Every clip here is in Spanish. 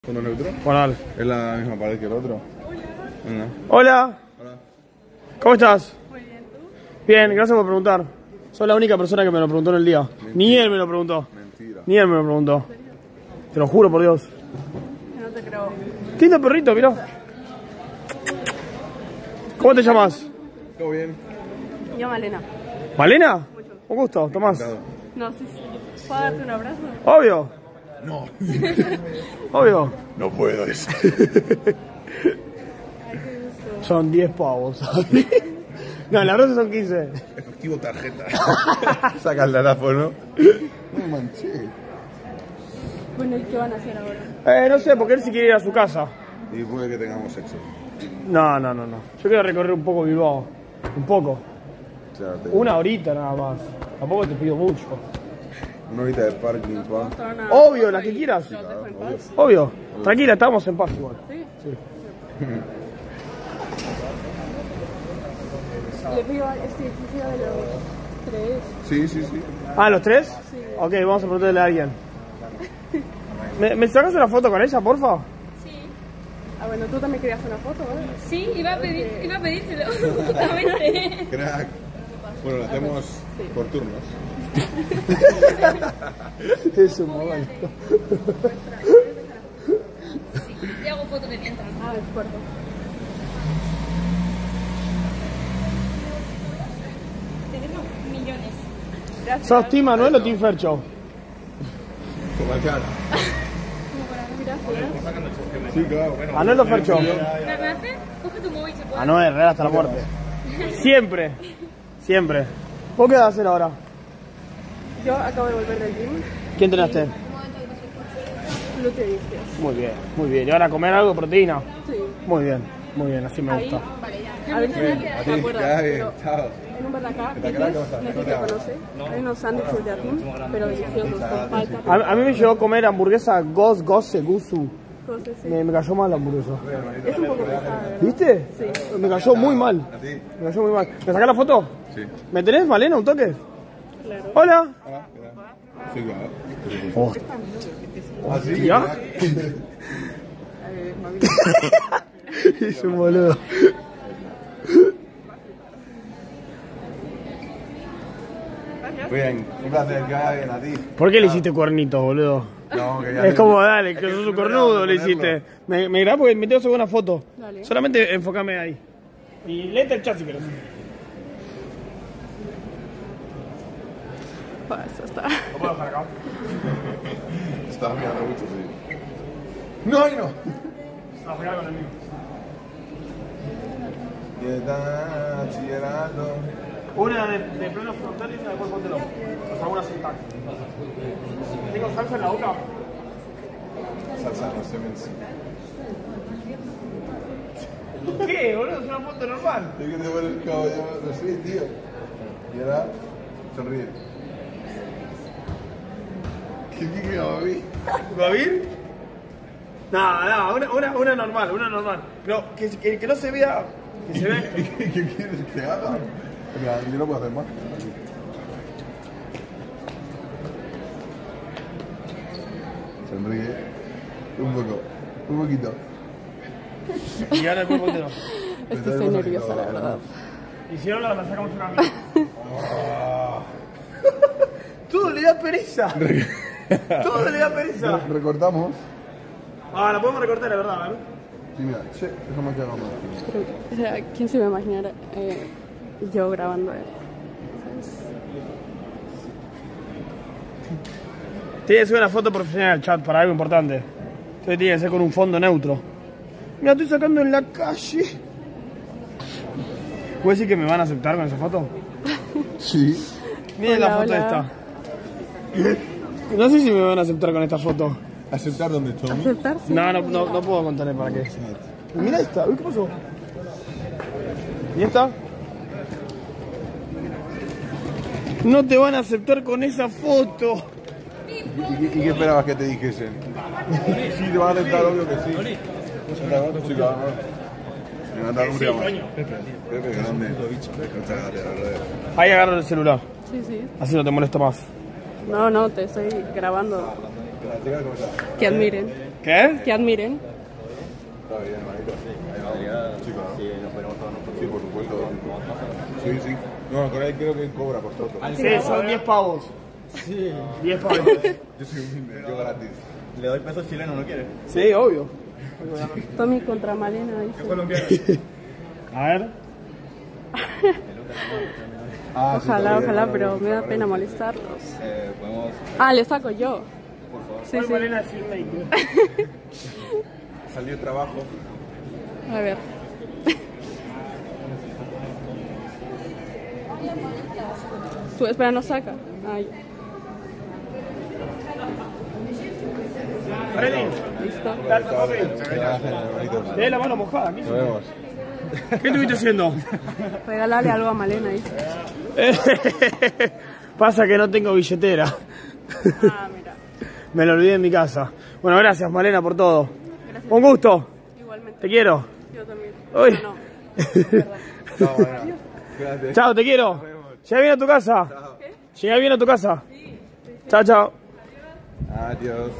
¿Fondo neutro? Bueno, dale. ¿Es la misma pared que el otro? Venga. Hola. Hola. ¿Cómo estás? Muy bien, ¿tú? Bien, gracias por preguntar. Soy la única persona que me lo preguntó en el día. Mentira. Ni él me lo preguntó. Mentira. Ni él me lo preguntó. Te lo juro por Dios. No te creo. Qué lindo perrito, mirá. ¿Cómo te llamas? ¿Todo bien? Yo, Malena. ¿Malena? Un gusto, Tomás. Encantado. No, sí. ¿Puedo darte un abrazo? Obvio. No. Obvio. No puedo eso. Ay, qué gusto. Son 10 pavos. No, la verdad son 15. Efectivo tarjeta. Saca el teléfono. No manché. Bueno, ¿y qué van a hacer ahora? No sé, porque él sí quiere ir a su casa. Y puede que tengamos sexo. No. Yo quiero recorrer un poco Bilbao. Un poco. O sea, Una horita nada más. Tampoco te pido mucho. una horita de parking, pa. Obvio, la que quieras. Los dejo en paz. Obvio. Tranquila, estamos en paz igual. ¿Sí? Sí. Le pido a este edificio de los tres. Sí. Ah, ¿los tres? Sí. Ok, vamos a preguntarle a alguien. ¿Me sacas una foto con ella, porfa? Sí, Ah, bueno, tú también querías una foto, ¿vale? sí, iba a pedírselo, justamente. Crack. Bueno, lo hacemos por turnos. Es un momento. Y hago fotos de mientras. Ah, de acuerdo. Tenemos millones. Gracias. ¿Sos Team Manuel o Team Fercho? Como el cara. Gracias. Sí, claro. ¿Manuel o Fercho? ¿Me hace? Coge tu móvil, se puede. Manuel, real hasta la muerte. Siempre. Siempre. ¿Vos qué vas a hacer ahora? Yo acabo de volver del gym. ¿Quién entrenaste? Glúteo y isquios. Muy bien, muy bien. ¿Y ahora a comer algo, proteína? Sí. Muy bien, así me Ahí, gusta. a ver si A te ti, acuerdas, ya bien, pero chao. en un Barracá, ¿Qué tal, cómo estás? no sé si te conoce, hay unos sándwiches de atún, pero deliciosos, con palta, A mí me llegó a comer hamburguesa Gose Gusu. cosas así. Me cayó mal la hamburguesa. Es un poco pesada, ¿verdad? ¿Viste? Sí. Me cayó muy mal. ¿A ti? Me cayó muy mal. ¿Me sacás la foto? Sí. ¿Me tenés, Malena, un toque? Claro. Hola. Hola, ¿qué tal? Sí, claro. Oh, ¿Ah, sí? ¿ya? Es un boludo. Bien, un placer que haga bien a ti. ¿Por qué le hiciste cuernitos, boludo? No, que ya Es como, dale, que sos un cornudo, le ponerlo. hiciste. Me grabás porque me tengo que sacar una foto. Dale. Solamente enfócame ahí. Y léete el chat si querés. Eso está. ¿Lo puedo dejar acá? Estabas mirando mucho, sí. No, ay, no. No, pegá con el mío. Y está bachillerato. Una de pleno frontal y una de cuerpo entero. O sea, una sin tac. ¿Tengo salsa en la boca? Salsa no se me ¿Qué, boludo? Es una foto normal. Es que te pones el caballo, no sé, tío. Y ahora, sonríe. ¿Qué va a mí? ¿Va bien? No, una normal. Pero que no se vea. Que se vea. ¿Qué quieres que haga? Mira, yo no puedo hacer más. Sonríe. Un poquito. Y ahora el cuerpo entero. Es que estoy nerviosa, la verdad. Y si no, la sacamos acá. Todo le da pereza. Todo le da pereza. Recortamos. Ah, la podemos recortar, la verdad, ¿eh? Sí, mira, che, déjame que haga más. Pero, o sea, ¿quién se va a imaginar yo grabando? Tiene que ser una foto profesional al chat para algo importante. Entonces tiene que ser con un fondo neutro. Mira, estoy sacando en la calle. ¿Puedes decir que me van a aceptar con esa foto? Sí. Miren la Hola, foto hola. esta. No sé si me van a aceptar con esta foto. ¿Aceptar dónde estoy? ¿Aceptar? Sí. No puedo contarle para qué. Mira esta, uy, ¿qué pasó? ¿Y esta? No te van a aceptar con esa foto. ¿Y qué esperabas que te dijesen? Sí, te van a aceptar, obvio que sí. Sí, claro. Me van a dar un día más. Pepe, grande. Muchas gracias, la verdad. Ahí agarra el celular. Sí, sí. Así no te molesto más. No, te estoy grabando. Que admiren. ¿Qué? Que admiren. Está bien, hermanito. Ahí vamos. Chicos, ¿no? Sí, por supuesto. Sí, sí. No, con él creo que cobra por todo. Sí, son 10 pavos. Sí. 10 pavos. Yo soy humilde, yo gratis. Le doy pesos chilenos, ¿no quiere? Sí, obvio. Tommy contra Malena, dice. Colombiano. A ver. Ah, sí, Ojalá, está bien, ojalá, no, pero no, me da no, pena no. molestarlos. Podemos... Ah, le saco yo. Sí, sí. Malena filmmaker. Salió de trabajo. A ver. Tú, espera, no saca. Ay, Freddy, listo. Gracias, hermanito. te la mano mojada. ¿Qué Nos vemos. estuviste haciendo? Regálale algo a Malena, dice. Pasa que no tengo billetera. Ah, mira. Me lo olvidé en mi casa. Bueno, gracias Malena por todo. Gracias. Un gusto. Igualmente. Te quiero. Yo también. Uy. No. Chao, Malena. Gracias. Chao, te quiero. Llega bien a tu casa. Llega bien a tu casa. Chao, chao. Adiós.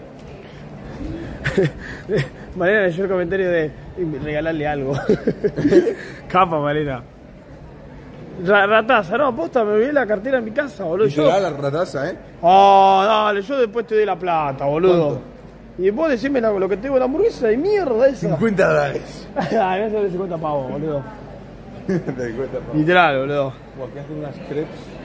Malena leyó el comentario de regalarle algo. Capa, Malena. Rataza, no, posta, me olvidé la cartera en mi casa, boludo. Y te da la rataza, ¿eh? Oh, dale, yo después te doy la plata, boludo. ¿Cuánto? Y vos decime lo que tengo en la hamburguesa de mierda esa. $50. Ay, me sale 50 pavos, boludo. Te di cuenta, pa. Literal, boludo. Como que hacen unas crepes.